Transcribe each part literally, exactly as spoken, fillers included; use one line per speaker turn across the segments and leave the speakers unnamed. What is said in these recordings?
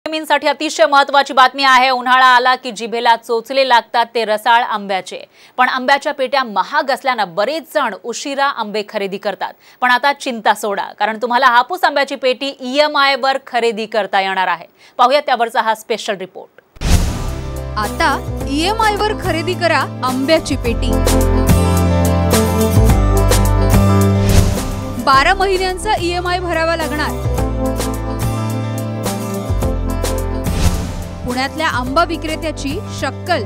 साठी अतिशय महत्त्वाची बातमी आहे। उन्हाळा आला की जिभेला चोचले लागतात ते रसाळ आंब्याचे। पण आंब्याच्या पेट्या महाग असल्याने बरेच जण उशिरा आंबे खरेदी करतात। पण आता चिंता सोडा, कारण तुम्हाला हापूस आंब्याची पेटी ईएमआय वर खरेदी करता येणार आहे। पाहूया त्यावरचा हा स्पेशल रिपोर्ट।
आता ईएमआय वर खरेदी करा आंब्याची पेटी। बारा महिन्यांचा ईएमआय भरावा लागणार। पुण्यातल्या आंबा विक्रेत्याची शक्कल।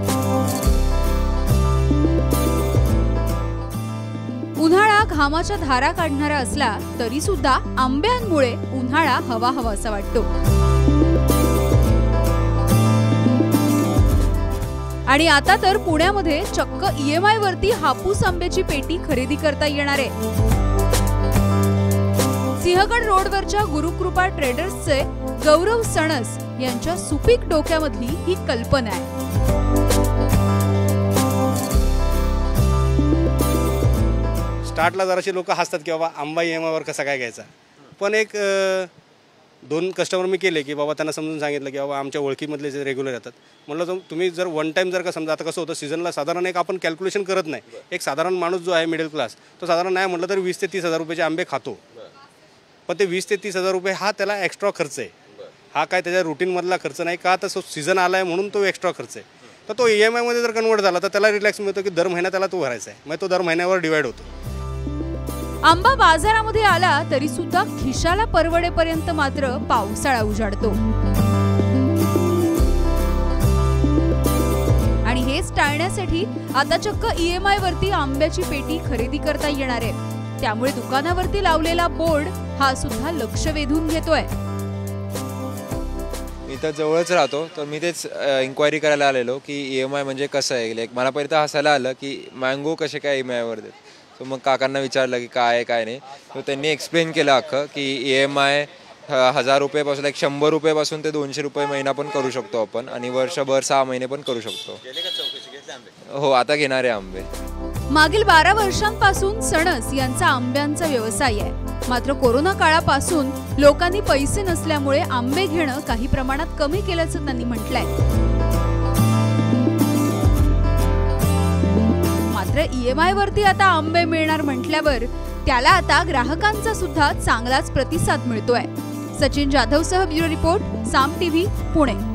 उन्हाळा घामाच्या धारा काढणारा असला तरी सुद्धा आंब्यांमुळे उन्हाळा हवा हवासा वाटतो। आणि आता तर पुण्यामध्ये चक्क ईएमआय वरती हापूस आंब्याची पेटी खरेदी करता येणार आहे। सिंहगड रोडवरच्या गुरुकृपा ट्रेडर्सचे गौरव सणस यांच्या सुपीक डोक्यामधली ही कल्पना आहे।
स्टार्टला जराशी लोक हसतात की बाबा आंबा ईएमआय वर कसा काय घ्यायचा, पण एक दोन कस्टमर मी केले की बाबा त्यांना समजून सांगितलं की बाबा आमच्या ओळखीमधले जे रेग्युलर येतात, म्हटलं तुम्ही जर वन टाइम जर का समजा, आता कसं होतं सीझनला साधारण एक आपण कॅल्क्युलेशन करत नाही, एक साधारण माणूस जो आहे मिडल क्लास तो साधारण नाही म्हटलं तर वीस ते तीस हजार रुपयाचे आंबे खातो। पण ते वीस ते तीस हजार रुपये हा त्याला एक्स्ट्रा खर्च आहे, हा काय त्याच्या रुटीनमधला खर्च नाही का, तर सीझन आला आहे म्हणून तो एक्स्ट्रा खर्च आहे। तर तो ई एम आयमध्ये जर कन्वर्ट झाला तर त्याला रिलॅक्स मिळतो की दर महिना त्याला तो भरायचा आहे, मग तो दर महिन्यावर डिवाइड होतो।
आंबा बाजारामध्ये आला तरी सुद्धा खिशाला परवडेपर्यंत मात्र पावसाळा उजाडतो। आणि हेच टाळण्यासाठी आता चक्क ईएमआय वरती आंब्याची पेटी खरेदी करता येणार आहे। त्यामुळे दुकानावरती लावलेला बोर्ड हा सुद्धा लक्ष वेधून घेतोय।
मी तर जवळच राहतो, तर मी तेच इन्क्वायरी करायला आलेलो की ईएमआय म्हणजे कसं आहे। लाईक मला पहिलं हसायला आलं की मँगो कसे काय ईएमआय वर देत। सो मग काकांना विचारलं की काय आहे काय नाही, तर त्यांनी एक्सप्लेन केलं अख्खं की ईएमआय हजार रुपयापासून एक शंभर रुपयापासून ते दोनशे रुपये महिना पण करू शकतो आपण, आणि वर्षभर सहा महिने पण करू शकतो। हो, आता घेणारे आंबे।
मागील बारा वर्षांपासून सणस यांचा आंब्यांचा व्यवसाय आहे। मात्र कोरोना काळापासून लोकांनी पैसे नसल्यामुळे आंबे घेणं काही प्रमाणात कमी केल्याचं त्यांनी म्हटलंय। मात्र ईएमआय वरती आता आंबे मिळणार म्हटल्यावर त्याला आता ग्राहकांचा सुद्धा चांगलाच प्रतिसाद मिळतोय। सचिन जाधव सह bureau report, Saam TV, Pune.